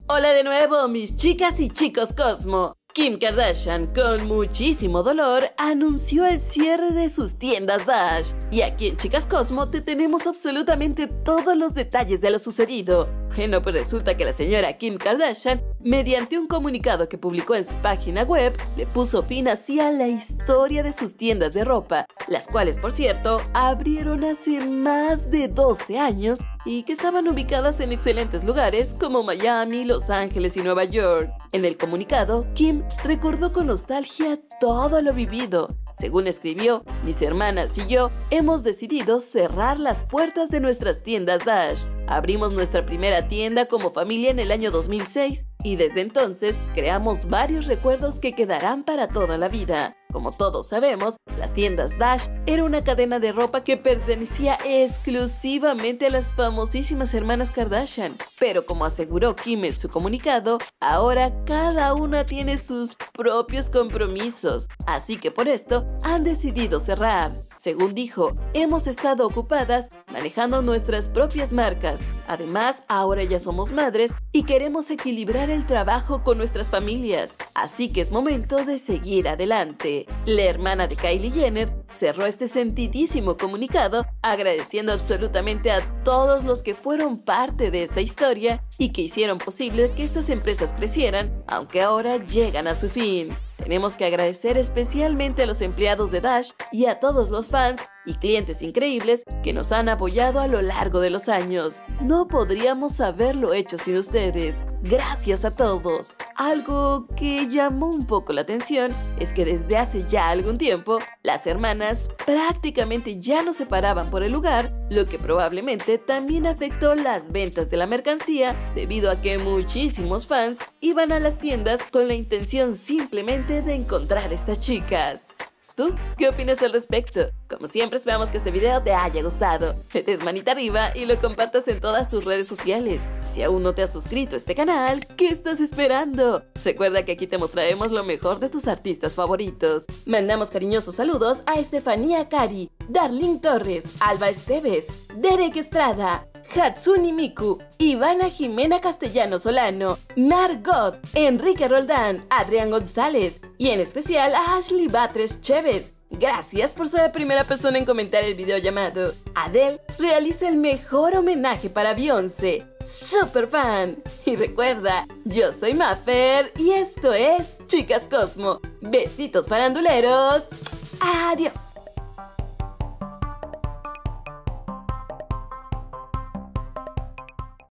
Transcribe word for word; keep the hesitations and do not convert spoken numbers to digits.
Hola de nuevo, mis chicas y chicos Cosmo. Kim Kardashian, con muchísimo dolor, anunció el cierre de sus tiendas Dash. Y aquí en Chicas Cosmo te tenemos absolutamente todos los detalles de lo sucedido. Bueno, pues resulta que la señora Kim Kardashian, mediante un comunicado que publicó en su página web, le puso fin así a la historia de sus tiendas de ropa, las cuales, por cierto, abrieron hace más de doce años y que estaban ubicadas en excelentes lugares como Miami, Los Ángeles y Nueva York. En el comunicado, Kim recordó con nostalgia todo lo vivido. Según escribió, mis hermanas y yo hemos decidido cerrar las puertas de nuestras tiendas Dash. Abrimos nuestra primera tienda como familia en el año dos mil seis y desde entonces creamos varios recuerdos que quedarán para toda la vida. Como todos sabemos, las tiendas Dash era una cadena de ropa que pertenecía exclusivamente a las famosísimas hermanas Kardashian. Pero como aseguró Kim en su comunicado, ahora cada una tiene sus propios compromisos, así que por esto han decidido cerrar. Según dijo, hemos estado ocupadas manejando nuestras propias marcas. Además, ahora ya somos madres y queremos equilibrar el trabajo con nuestras familias. Así que es momento de seguir adelante. La hermana de Kylie Jenner cerró este sentidísimo comunicado agradeciendo absolutamente a todos los que fueron parte de esta historia y que hicieron posible que estas empresas crecieran, aunque ahora llegan a su fin. Tenemos que agradecer especialmente a los empleados de Dash y a todos los fans y clientes increíbles que nos han apoyado a lo largo de los años. No podríamos haberlo hecho sin ustedes. Gracias a todos. Algo que llamó un poco la atención es que desde hace ya algún tiempo, las hermanas prácticamente ya no se paraban por el lugar, lo que probablemente también afectó las ventas de la mercancía debido a que muchísimos fans iban a las tiendas con la intención simplemente de encontrar a estas chicas. ¿Tú qué opinas al respecto? Como siempre, esperamos que este video te haya gustado. Le des manita arriba y lo compartas en todas tus redes sociales. Si aún no te has suscrito a este canal, ¿qué estás esperando? Recuerda que aquí te mostraremos lo mejor de tus artistas favoritos. Mandamos cariñosos saludos a Estefanía Cari, Darlene Torres, Alba Esteves, Derek Estrada, Hatsune Miku, Ivana Jimena Castellano Solano, Margot, Enrique Roldán, Adrián González y en especial a Ashley Batres Chévez. Gracias por ser la primera persona en comentar el video llamado Adele realiza el mejor homenaje para Beyoncé. ¡Super fan! Y recuerda, yo soy Maffer y esto es Chicas Cosmo. Besitos faranduleros. ¡Adiós!